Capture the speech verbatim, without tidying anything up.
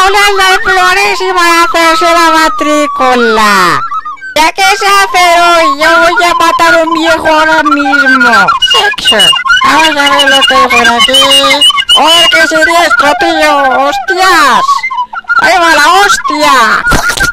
colas de flores y van a hacerse la matrícula. Ya que se hace hoy, yo voy a matar a un viejo ahora mismo. Sexo. Vamos a ver lo que hay por aquí. ¡Oh, qué sería esto, tío! ¡Hostias! ¡Ahí va la hostia!